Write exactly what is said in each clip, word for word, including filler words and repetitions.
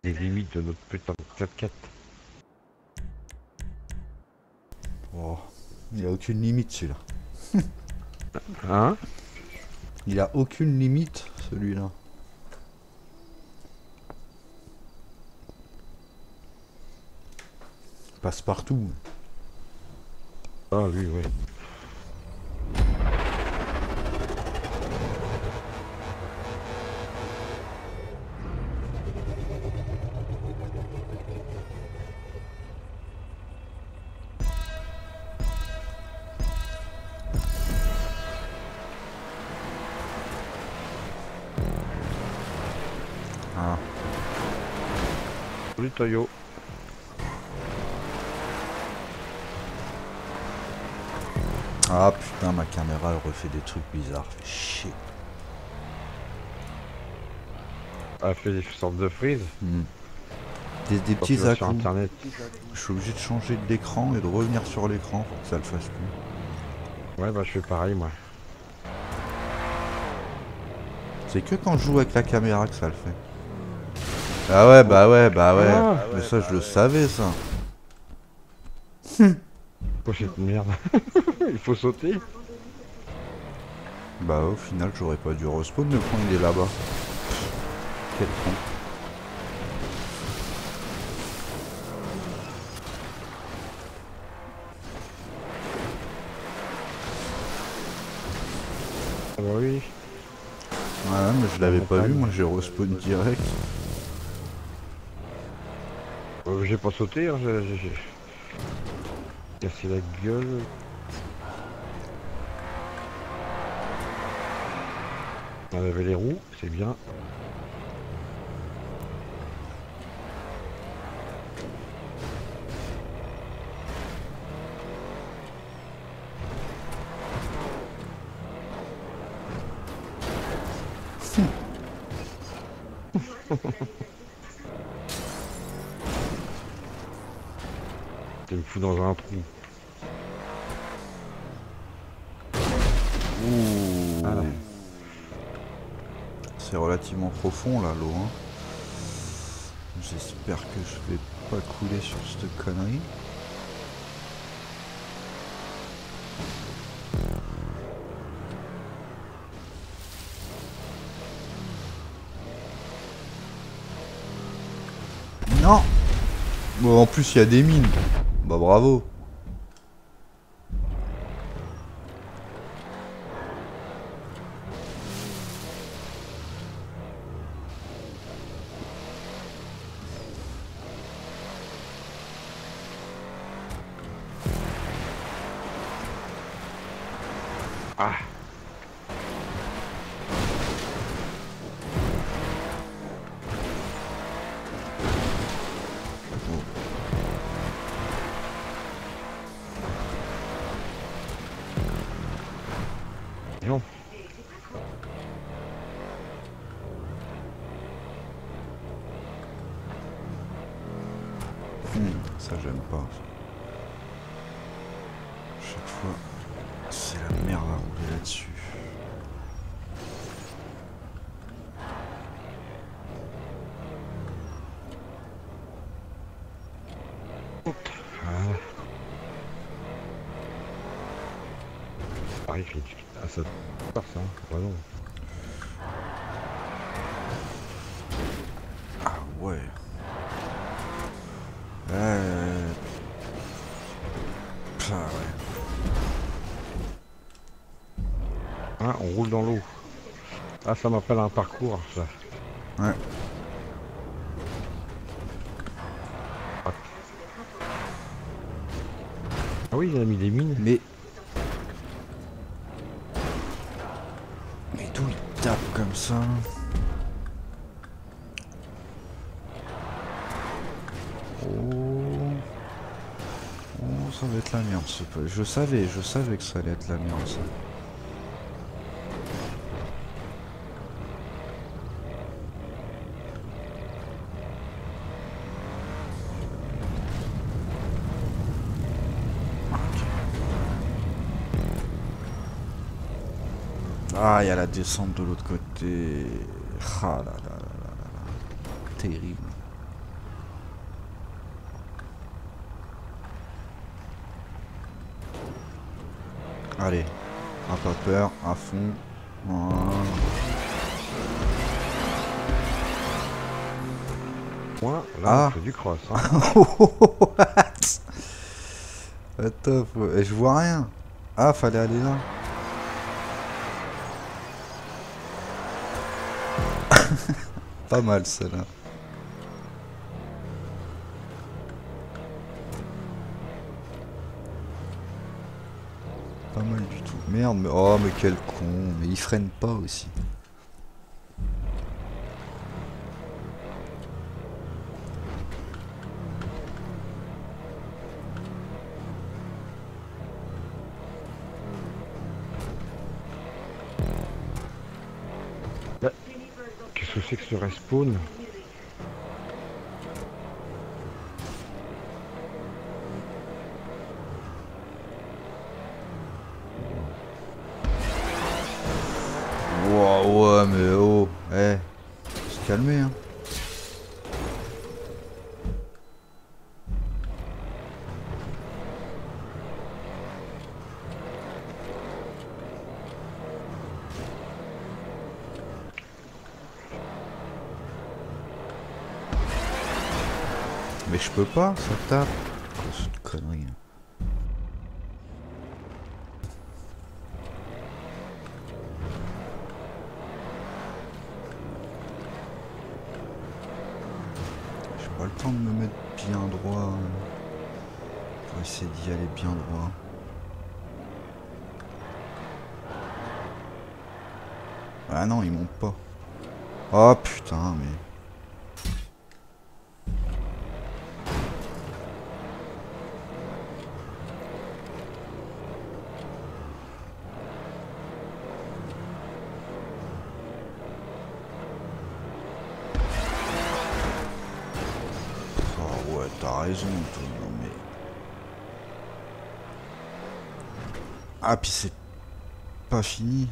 les limites de notre putain de quatre-quatre. Oh, il a aucune limite celui-là. Hein? Il a aucune limite celui-là. Passe partout. Ah lui, ouais. Ah. Salut Toyo. Ah putain, ma caméra elle refait des trucs bizarres, fait chier. Elle fait des sortes de frises. Hmm. Des, des Quand tu petits vas à sur coups. internet. Je suis obligé de changer d'écran et de revenir sur l'écran pour que ça le fasse plus. Ouais bah je fais pareil moi. C'est que quand je joue avec la caméra que ça le fait. Ah ouais, bah ouais, bah ouais. Ah, Mais ça, je le savais, ça. oh cette merde. Il faut sauter. Bah au final, j'aurais pas dû respawn, mais quand il est là-bas. Quel con. Ah bah oui. Ouais, mais je l'avais pas vu, moi j'ai respawn direct. Euh, j'ai pas sauté, hein, j'ai j'ai cassé la gueule. On avait les roues, c'est bien. Tu me fous dans un trou. Ouh. Ah, C'est relativement profond là, l'eau. Hein. J'espère que je vais pas couler sur cette connerie. Non. Bon, en plus il y a des mines. Bah bravo. ah. Non. Hmm, ça j'aime pas. Chaque fois, c'est la merde à rouler là-dessus. Voilà. Pareil, je ah, ça part ça, bah non. Ah ouais. Euh... Ah ouais. Hein, on roule dans l'eau. Ah, ça m'appelle un parcours, ça. Ouais. Ah oui, il a mis des mines. Mais... Mais d'où il tape comme ça? Oh... Oh, ça va être la merde. ce peu. Je savais, je savais que ça allait être la merde, ça. Ah, il y a la descente de l'autre côté. Ah là là là là là là. Terrible. Allez, un pas peur, à fond. Voilà. Moi, là, Ah. on fait du cross. Hein. What? Top. Et je vois rien. Ah, fallait aller là. Pas mal celle-là. Pas mal du tout. Merde, mais oh mais quel con. Mais il freine pas aussi. Bah, qu'est-ce que c'est que ce respawn? Wow, ouais, mais oh, eh, faut se calmer, hein. Mais je peux pas, ça tape. C'est une connerie. J'ai pas le temps de me mettre bien droit hein, pour essayer d'y aller bien droit. Ah non, il monte pas. Oh putain, mais... Oh ouais, t'as raison, toi, non mais... Ah, puis c'est pas fini.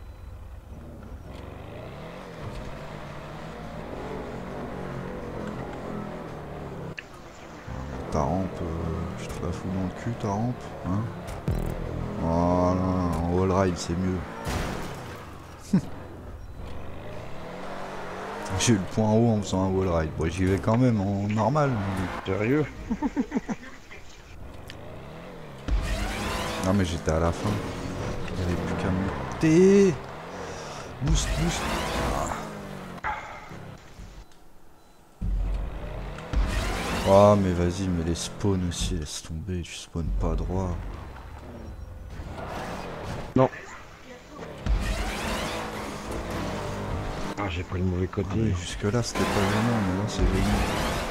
Ta rampe, euh, tu te la fous dans le cul, ta rampe, hein? Voilà, en wall ride, c'est mieux. J'ai eu le point haut en faisant un wall ride. Bon, j'y vais quand même en normal. Mais... Sérieux? Non, mais j'étais à la fin. Il n'y avait plus qu'à monter. Boost, boost. Oh, mais vas-y, mais les spawns aussi, laisse tomber. Tu spawns pas droit. Non. Ah, j'ai pris le mauvais côté. Ah, mais jusque là, c'était pas gênant, mais là, c'est gênant.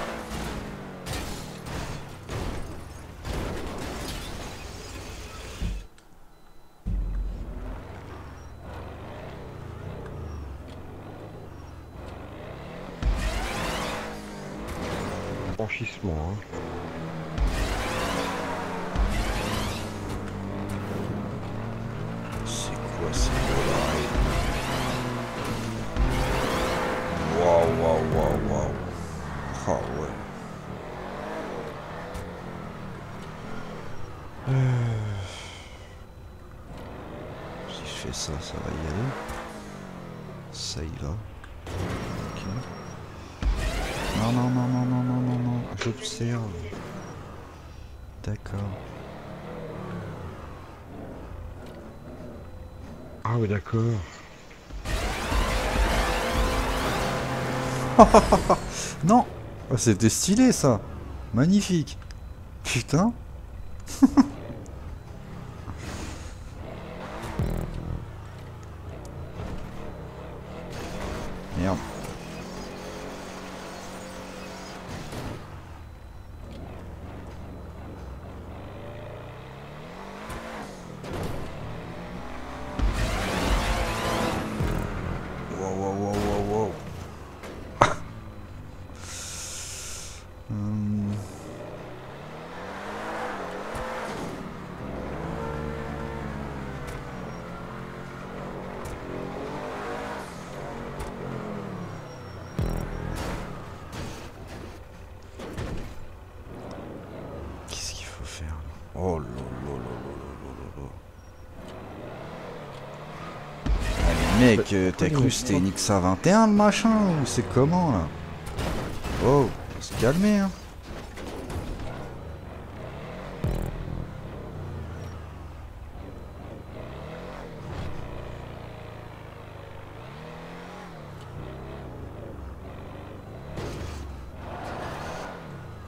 Franchissement, hein. C'est quoi ces wall ride? Waouh, waouh, waouh, waouh. Ah ouais. Euh... Si je fais ça, ça va y aller. Ça y va. Ok. Non, non, non, non, non, non, non, non. J'observe. D'accord. Ah oui, d'accord. Non. Oh, c'était stylé ça. Magnifique. Putain. Merde. Wow, wow, wow, wow, wow. Hum. Qu'est-ce qu'il faut faire là? Oh là là là là là là là là. Mec, euh, t'as cru que c'était une X A vingt et un le machin ou c'est comment là? Oh, faut se calmer hein.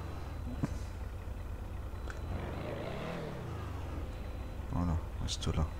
Voilà, reste là.